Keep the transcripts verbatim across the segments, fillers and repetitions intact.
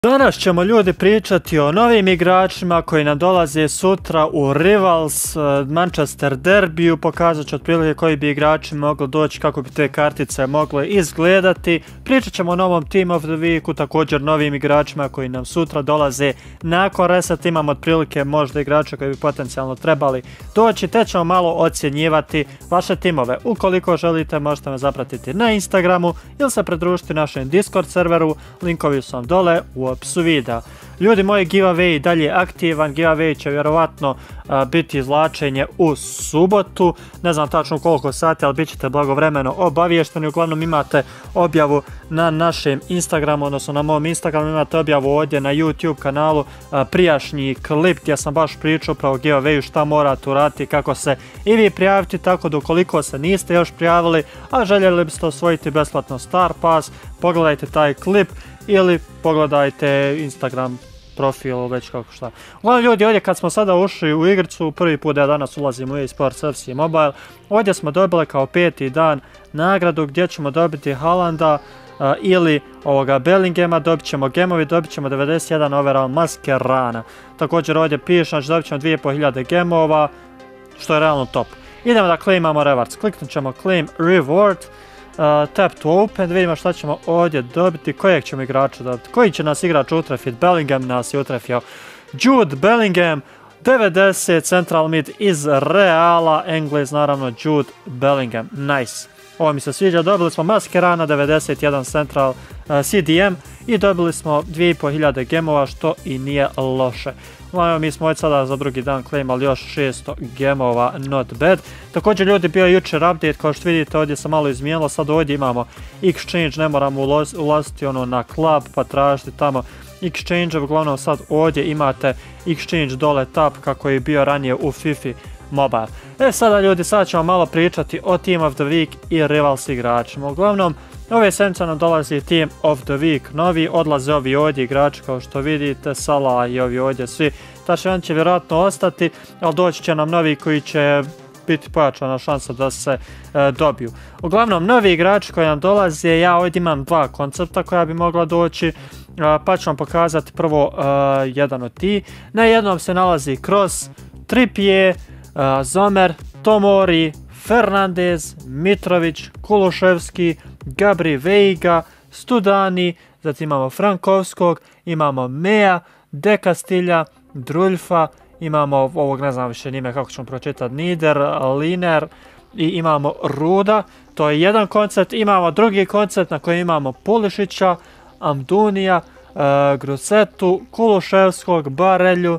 Danas ćemo ljudi pričati o novim igračima koji nam dolaze sutra u Rivals Manchester derbiju. Pokazat ću otprilike koji bi igrači mogli doći, kako bi te kartice mogle izgledati. Pričat ćemo o novom Team of the Weeku, također novim igračima koji nam sutra dolaze nakon reseta. Imamo otprilike možda igrača koji bi potencijalno trebali doći, te ćemo malo ocjenjivati vaše timove. Ukoliko želite, možete me zapratiti na Instagramu ili se pridružiti našem Discord serveru, linkovi su vam dole u opisu videa. Ljudi moji, giveaway dalje aktivan, giveaway će vjerovatno a, biti izvlačenje u subotu, ne znam tačno koliko sati, ali bit ćete blagovremeno obavješteni. Uglavnom imate objavu na našem Instagramu, odnosno na mom Instagramu imate objavu ovdje na YouTube kanalu, a, prijašnji klip gdje sam baš pričao upravo o giveawayu, šta morate uraditi, kako se i vi prijaviti, tako da ukoliko se niste još prijavili, a željeli biste osvojiti besplatno Star Pass, pogledajte taj klip ili pogledajte Instagram profil, već kako šta. Uglavnom ljudi, ovdje kad smo sada ušli u igricu, prvi put da ja danas ulazim u E A Sports F C Mobile, ovdje smo dobili kao peti dan nagradu gdje ćemo dobiti Haalanda uh, ili ovoga Bellingama, dobit ćemo gemovi, dobit ćemo devedeset jedan overall Mascherana. Također ovdje piše, znači dobit ćemo dvije i pol hiljade gemova, što je realno top. Idemo da claimamo rewards, kliknut ćemo claim reward. Uh, tap to open, da vidimo šta ćemo ovdje dobiti, kojeg ćemo igrača dobiti, koji će nas igrač utrefiti. Bellingham nas je utrefio, Jude Bellingham, devedeset central mid iz Reala, Englez naravno, Jude Bellingham, nice. Ovo mi se sviđa. Dobili smo Mascherana, devedeset jedan central uh, C D M i dobili smo dvije i pol hiljade gemova, što i nije loše. Evo, mi smo od sada za drugi dan claimali još šesto gemova, not bad. Također ljudi, bio je jučer update, kao što vidite ovdje sam malo izmijenilo, sad ovdje imamo exchange, ne moramo ulaziti ono na club pa tražiti tamo exchange, uglavnom sad ovdje imate exchange dole tap kako je bio ranije u FIFA Mobile. E sada ljudi, sad ćemo malo pričati o Team of the Week i Rivals igračima. Uglavnom, ove sedmice nam dolazi Team of the Week novi, odlaze ovi ovdje igrači kao što vidite, Salah i ovi ovdje svi, tači on će vjerojatno ostati, ali doći će nam novi koji će biti pojačana šansa da se e, dobiju. Uglavnom, novi igrači koji nam dolaze, ja ovdje imam dva koncepta koja bi mogla doći, e, pa ću vam pokazati prvo e, jedan od ti. Na jednom se nalazi Kroos, Trippier, Uh, Zomer, Tomori, Fernandez, Mitrović, Kulusevski, Gabri Veiga, Studani, zatim imamo Frankovskog, imamo Mea, De Castilja, Druljfa, imamo ovog, ne znam više njime kako ćemo pročitati, Nider, Liner i imamo Ruda. To je jedan koncept. Imamo drugi koncept na kojem imamo Pulišića, Amdunija, uh, Grusetu, Kulusevskog, Barelju,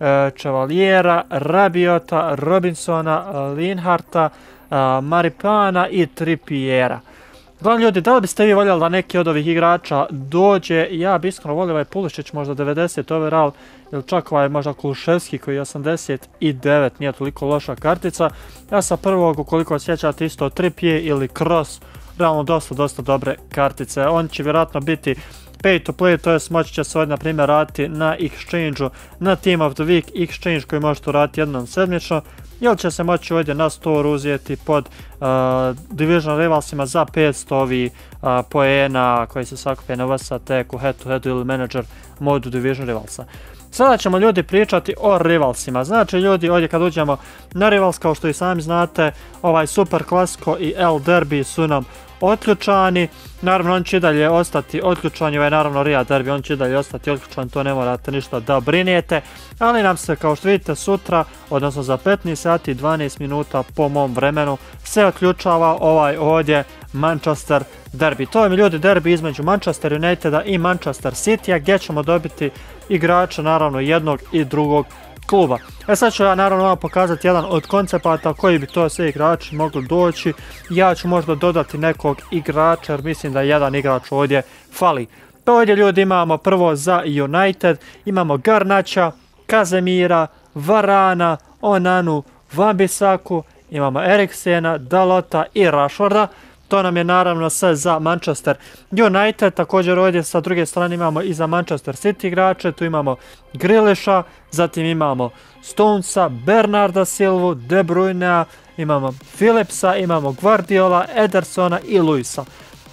Čevalijera, Rabiota, Robinsona, Linharta, Maripana i Trippiera. Uglavnom ljudi, da li biste vi voljeli da neki od ovih igrača dođe? Ja bi iskreno volio ovaj Pulišić, možda devedeset overall, ili čak ovaj možda Kulusevski koji je osamdeset devet, nije toliko loša kartica. Ja sa prvog, ukoliko sjećate, isto Trippier ili Kroos, realno dosta, dosta dobre kartice. On će vjerojatno biti pay to play, to jest moći će se ovdje na primjer raditi na exchange-u, na Team of the Week exchange koji možete raditi jednom sedmično, ili će se moći ovdje na store uzeti pod uh, Division Rivalsima za petsto ovi uh, poena koji se sakupe na V S T-ku, head to head ili manager modu Division Rivalsa. Sada ćemo ljudi pričati o Rivalsima. Znači ljudi, ovdje kad uđemo na Rivals, kao što i sami znate, ovaj Super Clasico i L Derby su nam otključani. Naravno on će i dalje ostati otključan, ovaj naravno Ria Derby, on će i dalje ostati otključan, to ne morate ništa da brinete. Ali nam se, kao što vidite, sutra, odnosno za petnaest sati i dvanaest minuta po mom vremenu, se otključava ovaj ovdje Manchester Derby. To je mi ljudi derby između Manchester Uniteda i Manchester Citya, gdje ćemo dobiti igrača naravno jednog i drugog kluba. E sad ću ja naravno vam pokazati jedan od koncepata koji bi to sve igrači mogli doći. Ja ću možda dodati nekog igrača jer mislim da jedan igrač ovdje fali. Pa ovdje ljudi imamo prvo za United, imamo Garnacha, Kazemira, Varana, Onanu, Wan-Bissaku, imamo Eriksena, Dalota i Rashforda. To nam je naravno sve za Manchester United. Također ovdje sa druge strane imamo i za Manchester City igrače. Tu imamo Grealisha, zatim imamo Stonesa, Bernarda Silvu, De Bruynea, imamo Phillipsa, imamo Guardiola, Edersona i Luisa.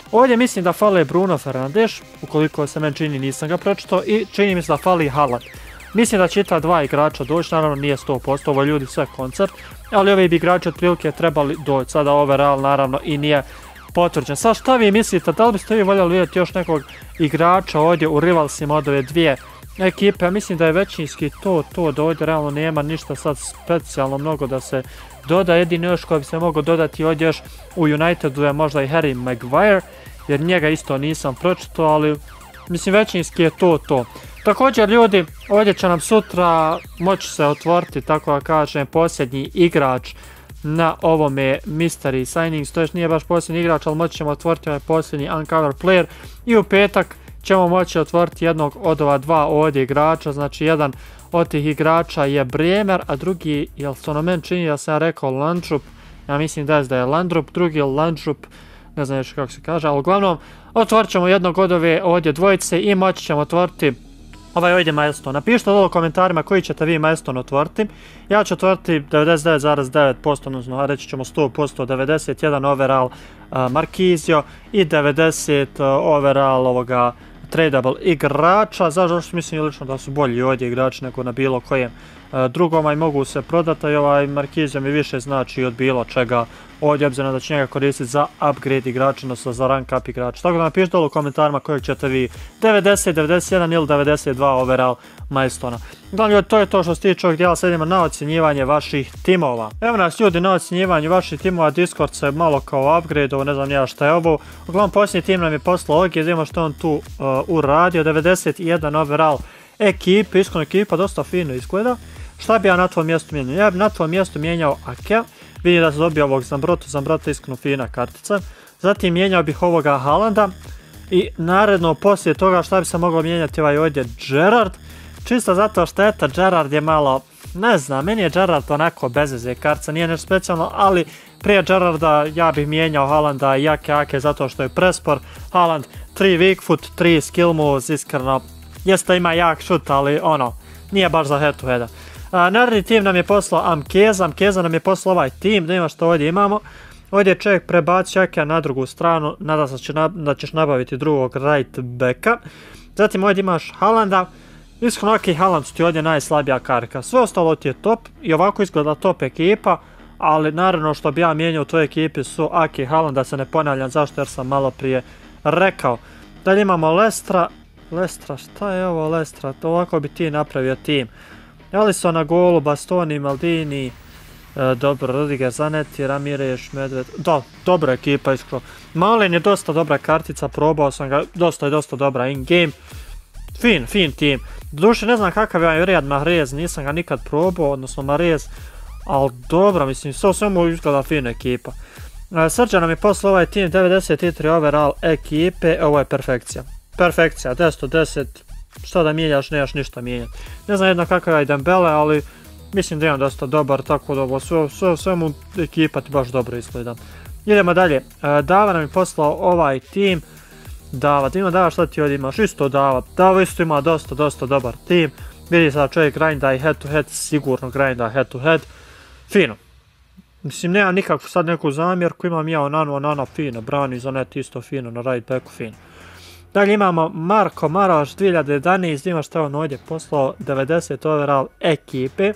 Ovdje mislim da fale Bruno Fernandes, ukoliko se meni čini nisam ga pročitao, i čini mi se da fali Haaland. Mislim da će ta dva igrača doći, naravno nije sto posto, ovo ljudi sve koncert, ali ovi bi igrači otprilike trebali doći, sada overall naravno i nije potvrđen. Sad šta vi mislite, da li biste vi voljeli vidjeti još nekog igrača ovdje u rivalsima od ove dvije ekipe? Ja mislim da je većinski to, to da ovdje realno nema ništa sad specijalno mnogo da se doda, jedini još koji bi se mogao dodati ovdje još u Unitedu je možda i Harry Maguire, jer njega isto nisam pročitao, ali mislim većinski je to to. Također ljudi, ovdje će nam sutra moći se otvoriti, tako da kažem, posljednji igrač na ovome Mystery Signings, to jest nije baš posljednji igrač, ali moći ćemo otvoriti ovaj posljednji Uncover Player i u petak ćemo moći otvoriti jednog od ova dva ovdje igrača, znači jedan od tih igrača je Bremer, a drugi, jel se ono meni čini da sam ja rekao Landrup, ja mislim da je da je Landrup, drugi je Landrup, ne znam još kako se kaže, ali uglavnom otvorit ćemo jednog od ove ovdje dvojice i moći ćemo otvoriti ovaj ovdje milestone. Napišite dole u komentarima koji ćete vi milestone otvoriti. Ja ću otvoriti devedeset devet zarez devet posto, odnosno reći ćemo sto posto, devedeset jedan overall uh, Marquisio i devedeset uh, overall ovoga tradable igrača. Zašto što mislim lično da su bolji ovdje igrači nego na bilo kojem uh, drugom, i mogu se prodati, i ovaj Marquisio mi više znači od bilo čega ovdje, obzirom da će njega koristiti za upgrade igrača, odnosno za rank up igrača. Tako da napišite dole u komentarima kojeg ćete vi devedeset, devedeset jedan ili devedeset dva overall milestona. Uglavnom ljudi, to je to što se tiče ovog dijela, sad idemo na ocjenjivanje vaših timova. Evo nas ljudi na ocjenjivanju vaših timova, Discord se malo kao upgrade, ovo ne znam ja šta je ovo. Uglavnom posljednji tim nam je poslao ovdje, vidimo što on tu uh, uradio, devedeset jedan overall ekipe, iskreno ekipa dosta fino izgleda. Šta bi ja na tvojom mjestu mijenjao? Ja bi na tvojom mjestu mijenjao Akea. Vidim da se dobio ovog Zambrotu, Zambrota iskreno fina kartica. Zatim mijenjao bih ovoga Haalanda. I naredno poslije toga šta bi se moglo mijenjati ovaj ovdje Gerrard. Čisto zato što eto Gerrard je malo, ne znam, meni je Gerrard onako bezveze kartica, nije nešto specijalno, ali prije Gerrarda ja bih mijenjao Haalanda i Ake Ake zato što je prespor. Haaland tri weak foot, tri skill moves, iskreno, jeste ima jak šut, ali ono, nije baš za head to heada. Uh, naredni tim nam je poslao Amkeza, Amkeza nam je poslao ovaj tim, da ima što ovdje imamo. Ovdje je čovjek prebacio Akea na drugu stranu, nadam se će nab da ćeš nabaviti drugog right backa. Zatim ovdje imaš Haalanda, iskreno ok, Haaland su ti ovdje najslabija karika, sve ostalo ti je top i ovako izgleda top ekipa, ali naravno što bi ja mijenjao u toj ekipi su Ake i Haaland, da se ne ponavljam zašto jer sam malo prije rekao. Dalje imamo Lestra, Lestra, šta je ovo Lestra, ovako bi ti napravio tim. Alisson na golu, Bastoni, Maldini, e, dobro, Rudiger, Zanetti, Ramirez, Medved, da, dobra ekipa iskreno. Malin je dosta dobra kartica, probao sam ga, dosta je dosta dobra in game. Fin, fin tim. Doduše ne znam kakav je Riyad Mahrez, nisam ga nikad probao, odnosno Mahrez, ali dobro, mislim, sve u svemu izgleda fina ekipa. E, Srđan nam je poslao ovaj tim, devedeset tri overall ekipe, ovo je perfekcija. Perfekcija, deset od deset. Šta da mijenjaš, nemaš ništa mijenjati. Ne znam jedno kakav je Dembele, ali mislim da je on dosta dobar, tako da ovo sve, sve, sve mu ekipa ti baš dobro izgleda. Idemo dalje. E, Dava nam je poslao ovaj tim. Dava, da ima Dava, šta ti ovdje imaš? Isto Dava. Dava isto ima dosta, dosta dobar tim. Vidi sad čovjek grinda i head to head, sigurno grinda head to head. Fino. Mislim, nema nikakvu sad neku zamjerku, imam ja Onana, Onana fino, brani za net isto fino, na right backu fino. Dalje imamo Marko Maroš dvije hiljade jedanaest, ima što je on ovdje poslao, devedeset overall ekipe.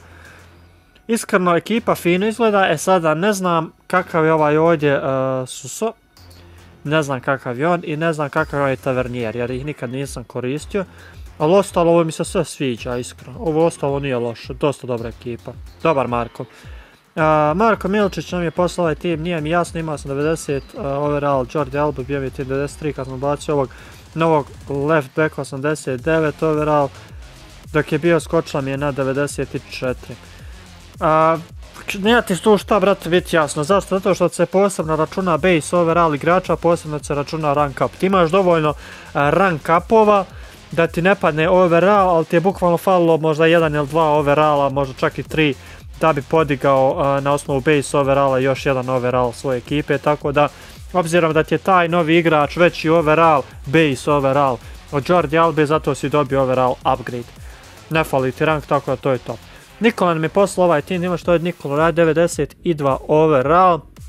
Iskreno ekipa fino izgleda, e sada ne znam kakav je ovaj ovdje uh, Suso. Ne znam kakav je on i ne znam kakav je ovaj Tavernier, jer ih nikad nisam koristio. Ali ostalo ovo mi se sve sviđa, iskreno. Ovo ostalo nije loše, dosta dobra ekipa. Dobar Marko. Uh, Marko Milčić nam je poslao ovaj tim, nije mi jasno, imao sam devedeset uh, overall, Jordi Alba bio mi je tim devedeset tri kad smo bacio ovog novog left back osamdeset devet overall, dok je bio skočila mi je na devedeset četiri. Uh, Nije ti tu šta, brate, biti jasno. Zašto? Zato što se posebno računa base overall igrača, posebno se računa rank up. Ti imaš dovoljno uh, rank upova da ti ne padne overall, ali ti je bukvalno falilo možda jedan ili dva overalla, možda čak i tri, da bi podigao uh, na osnovu base overalla još jedan overall svoje ekipe, tako da obzirom da ti je taj novi igrač veći overall, base overall od Jordi Albe, zato si dobio overall upgrade. Ne fali ti rank, tako da to je to. Nikola nam je poslao ovaj tim, ima što je Nikola radi, devedeset dva overall.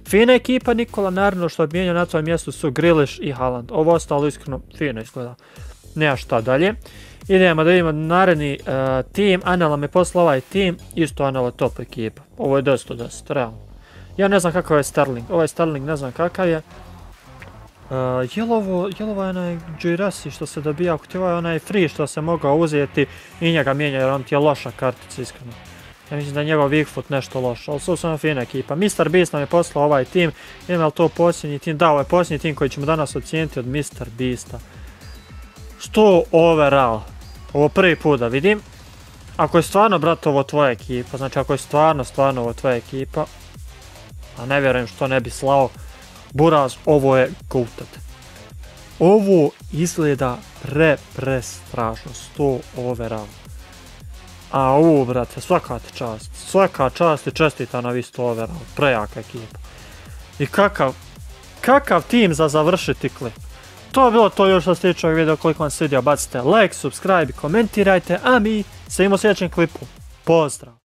Fina ekipa Nikola, naravno što odmijenio na tvojom mjestu su Grealish i Haaland. Ovo ostalo iskreno fino izgleda. Nema šta dalje. Idemo da vidimo naredni uh, tim. Anela me poslao ovaj tim. Isto Anela top ekipa. Ovo je dosta dosta, realno. Ja ne znam kakav je Sterling. Ovaj Sterling ne znam kakav je. Uh, jelovo, jelovo je onaj Girassi što se dobija. Ako ti ovaj onaj free što se mogao uzeti i njega mijenja jer on ti je loša kartica iskreno. Ja mislim da je njegov Wigfoot nešto loš, ali su samo fina ekipa. mister Beast nam je poslao ovaj tim. Ima li to posljednji tim? Da, ovo je posljednji tim koji ćemo danas ocijeniti od mister Beasta. sto overall. Ovo prvi put da vidim. Ako je stvarno, brate, ovo tvoja ekipa, znači ako je stvarno, stvarno ovo tvoja ekipa, a ne vjerujem što ne bi slao, Buraz, ovo je goated. Ovo izgleda pre, pre strašno. sto overall. A ovo, brate, svaka ti čast. Svaka čast i čestita na vi sto overall. Prejaka ekipa. I kakav, kakav tim za završiti klip. To je bilo to još što se tiče ovog videa. Koliko vam se svidio, bacite like, subscribe, komentirajte, a mi se vidimo u sljedećem klipu. Pozdrav!